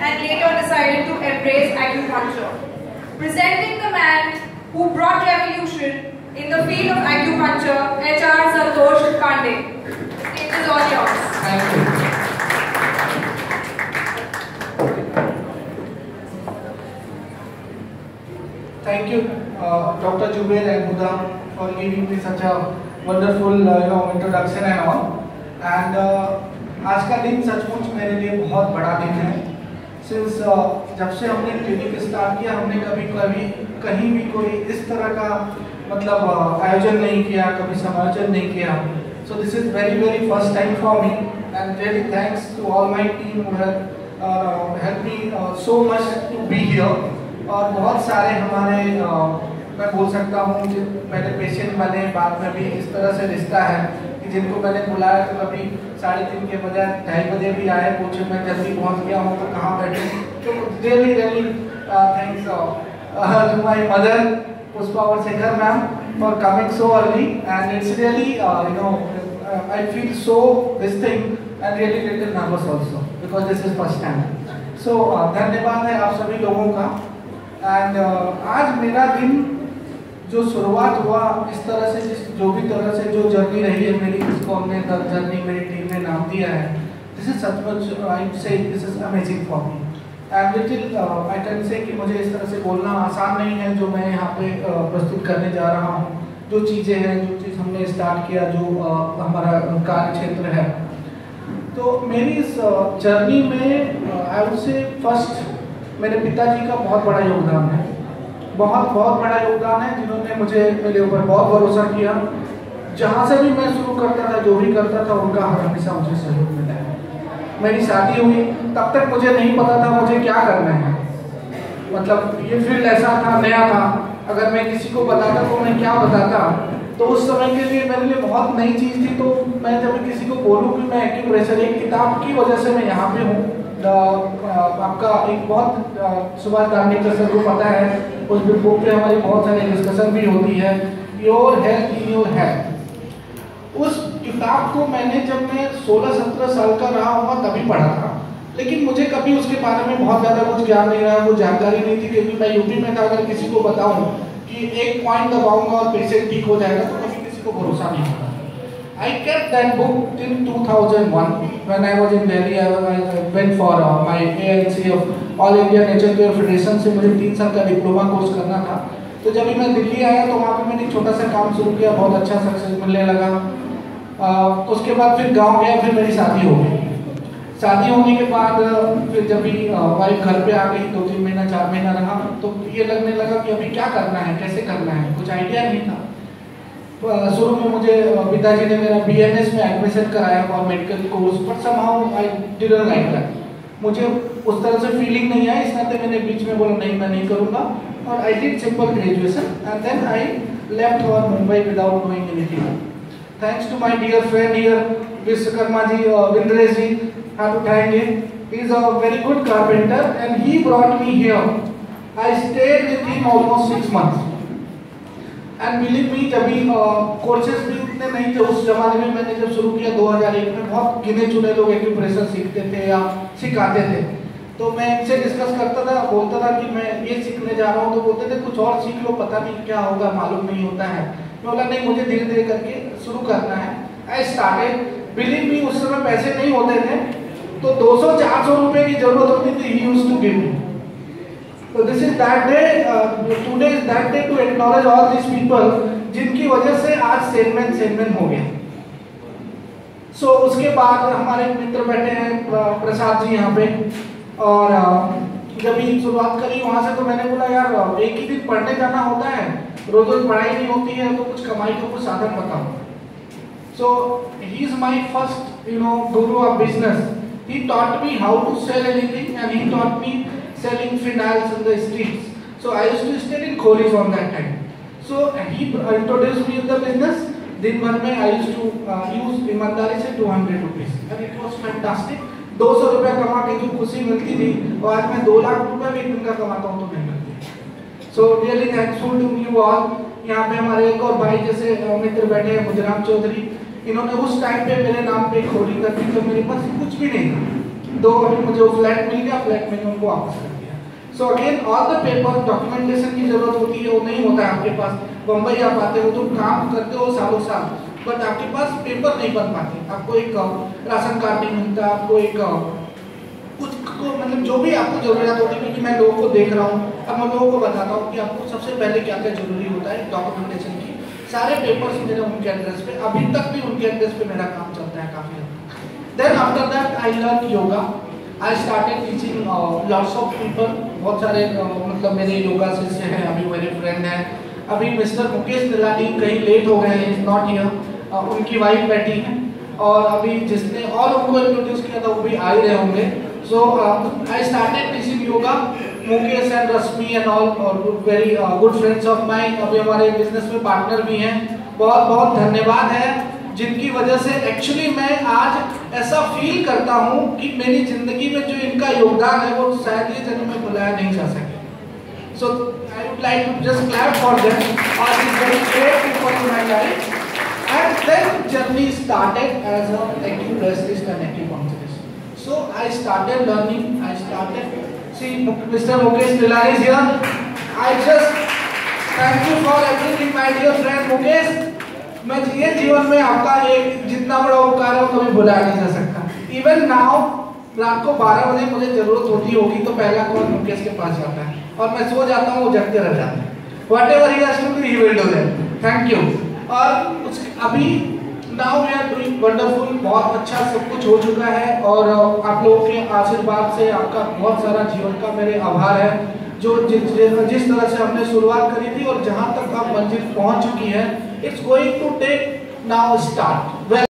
and later decided to embrace acupuncture. Presenting the man who brought revolution in the field of acupuncture, HR Santosh Pandey. The stage is all yours. Thank you. Thank you, Dr. Jubair and Huda, for giving me such a wonderful, introduction and all. And आज का दिन सचमुच मेरे लिए बहुत बड़ा दिन है। सिंस जब से हमने क्लिनिक स्टार्ट किया, हमने कभी कहीं भी कोई इस तरह का मतलब आयोजन नहीं किया, कभी समायोजन नहीं किया। So this is very first time for me, and really thanks to all my team who have helped me so much to be here. और बहुत सारे हमारे मैं बोल सकता हूँ मेरे पेशेंट बने, बाद में भी इस तरह से रिश्ता है कि जिनको मैंने बुलाया तो कभी 3:30 के बजाय 2:30 बजे भी आए, पूछे मैं जल्दी पहुँच गया हूँ तो कहाँ बैठे। तो really thanks to my mother Pushpa और Shekhar ma'am for coming so early, and it's really I feel so this thing and really little nervous also because this is first time. So धन्यवाद है आप सभी लोगों का। एंड आज मेरा दिन जो शुरुआत हुआ इस तरह से, जो भी तरह से जो जर्नी रही है मेरी, इसको हमने जर्नी मेरी टीम ने नाम दिया है, दिस इज सचमुच I say this is amazing for me and little I can say कि मुझे इस तरह से बोलना आसान नहीं है जो मैं यहाँ पे प्रस्तुत करने जा रहा हूँ। जो चीज़ें हैं, जो चीज़ हमने स्टार्ट किया, जो हमारा कार्य क्षेत्र है, तो मेरी इस जर्नी में आई वुड से फर्स्ट मेरे पिताजी का बहुत बड़ा योगदान है, बहुत बड़ा योगदान है, जिन्होंने मेरे ऊपर बहुत भरोसा किया। जहाँ से भी मैं शुरू करता था, जो भी करता था, उनका हमेशा मुझे सहयोग मिला है। मेरी शादी हुई तब तक मुझे नहीं पता था मुझे क्या करना है, मतलब ये फील्ड ऐसा था, नया था। अगर मैं किसी को बताता तो मैं क्या बताता, तो उस समय के लिए मेरे लिए बहुत नई चीज़ थी। तो मैं जब किसी को बोलूँ कि मैं एक्यूप्रेशर, एक किताब की वजह से मैं यहाँ पे हूँ। आपका एक बहुत सुभाष दांडेकर सर को पता है, उस बुक पे हमारी बहुत सारी डिस्कशन भी होती है, your health in your health. उस किताब को मैंने जब मैं 16-17 साल का रहा होगा तभी पढ़ा था, लेकिन मुझे कभी उसके बारे में बहुत ज़्यादा कुछ ज्ञान नहीं रहा, कुछ जानकारी नहीं थी, क्योंकि मैं यूपी में था। अगर किसी को बताऊँ कि एक पॉइंट दबाऊंगा और पेशेंट ठीक हो जाएगा, तो कभी किसी को भरोसा नहीं होगा। I kept that book till 2001 when I was in Delhi. I went for my AIC of All India Nature Care Federation से मुझे 3 साल का डिप्लोमा कोर्स करना था। तो जब मैं दिल्ली आया तो वहाँ पे मैंने छोटा सा काम शुरू किया, बहुत अच्छा सक्सेस मिलने लगा। उसके बाद फिर गांव गया, फिर मेरी शादी हो गई। शादी होने के बाद फिर जब भी वाइफ घर पे आ गई, 2-3 महीना 4 महीना रहा, तो ये लगने लगा कि अभी क्या करना है, कैसे करना है, कुछ आइडिया नहीं था। शुरू में मुझे पिताजी ने मेरा BMS में एडमिशन कराया और medical course, but somehow I didn't like that. मुझे उस तरह से फीलिंग नहीं आई, इस नाते मैंने बीच में बोला नहीं, मैं नहीं करूँगा, और I did simple graduation and then I left for Mumbai without doing anything. Thanks to my dear friend here Vishwakarma ji, Vindresh ji, have to thank him. He is a very good carpenter and he brought me here. I stayed with him almost 6 months। And believe me, जब भी courses भी इतने नहीं थे उस जमाने में, मैंने जब शुरू किया 2001 में, बहुत गिने चुने लोग एक्यूप्रेशर सीखते थे या सिखाते थे। तो मैं इनसे डिस्कस करता था, बोलता था कि मैं ये सीखने जा रहा हूँ, तो बोलते थे कुछ और सीख लो, पता नहीं क्या होगा, मालूम नहीं होता है। मैं बोला नहीं, मुझे धीरे धीरे करके शुरू करना है। आई स्टार्टेड, बिलीव मी, उस समय पैसे नहीं होते थे, तो 200-400 रुपये की जरूरत होती थी, he used to give me. So this is that day, today is that day to acknowledge all these people जिनकी वजह से आज सेलमैन हो गया। So उसके बाद हमारे मित्र बैठे हैं प्रसाद जी यहाँ पे, और जब ही शुरुआत करी वहाँ से, तो मैंने बोला यार एक ही दिन पढ़ने जाना होता है, रोज रोज पढ़ाई नहीं होती है, तो कुछ कमाई का कुछ साधन बताओ। So he is my first guru of business. He taught me how to sell anything, and he taught me selling finals in the streets. So I used to stay in Kholis on that time. So he introduced me in the business. दिन भर में I used to use ईमानदारी से 200 rupees, and it was fantastic. 200 रुपया कमा के जो खुशी मिलती थी, और आज मैं 2 लाख रुपया भी दिन का कमाता हूँ तो नहीं मिलती। So really thankful to you all. यहाँ पे हमारे एक और भाई जैसे मित्र बैठे हैं, मुजराम चौधरी, इन्होंने उस टाइम पे मेरे नाम पे खोली कर दी, तो मेरे पास कुछ भी नहीं था। दो अभी मुझे वो फ्लैट मिल गया, फ्लैट मैंने उनको वापस कर दिया। So again all the paper documentation की जरूरत होती है, वो नहीं होता है आपके पास। बम्बई आप आते हो तो काम करते हो सालों साल, बट आपके पास पेपर नहीं बन पाते। आपको एक राशन कार्ड नहीं मिलता, आपको एक कुछ को मतलब जो भी आपको जरूरत होती है, क्योंकि मैं लोगों को देख रहा हूँ, अब मैं लोगों को बताता हूँ कि आपको सबसे पहले क्या क्या जरूरी होता है डॉक्यूमेंटेशन की। सारे पेपर्स मेरे उनके एड्रेस पे, अभी तक भी उनके एड्रेस पे मेरा काम चलता है काफी हद तक। Then after that I learn yoga, I started teaching lots of people. बहुत सारे मतलब मेरे योगा शिष्य हैं, अभी मेरे फ्रेंड हैं। अभी मिस्टर मुकेश तिलानी कहीं लेट हो गए हैं, इज नॉट हियर, उनकी वाइफ बैठी है, और अभी जिसने और उनको इंट्रोड्यूस किया था वो भी आ ही रहे होंगे। So I started teaching yoga. Mukesh and Rasmi and all very good friends of mine. अभी हमारे बिजनेस में पार्टनर भी हैं। बहुत बहुत धन्यवाद है जिनकी वजह से एक्चुअली मैं आज ऐसा फील करता हूँ कि मेरी जिंदगी में जो इनका योगदान है वो शायद ये जन्म में भुलाया नहीं जा सके। So I would like to just clap for them. All these very great people in my life. And then journey started as a acupuncturist and acupuncturist. So I started learning. I started. See, Mr. Mukesh Tilani is here. I just thank you for everything, my dear friend Mukesh. मैं ये जीवन में आपका एक जितना बड़ा उपकार है कभी भुलाया नहीं जा सकता। Even now, रात को 12 बजे मुझे जरूरत होती होगी तो पहला कॉल मुकेश के पास जाता है, और मैं सो जाता हूँ, वो जगते रह जाते हैं। Whatever he has to do, he will do that. Thank you. और अभी now we are doing wonderful, बहुत अच्छा सब कुछ हो चुका है, और आप लोगों के आशीर्वाद से आपका बहुत सारा जीवन का मेरे आभार है, जो जिस तरह से हमने शुरुआत करी थी और जहां तक आप मंजिल पहुंच चुकी है, it's going to take now start.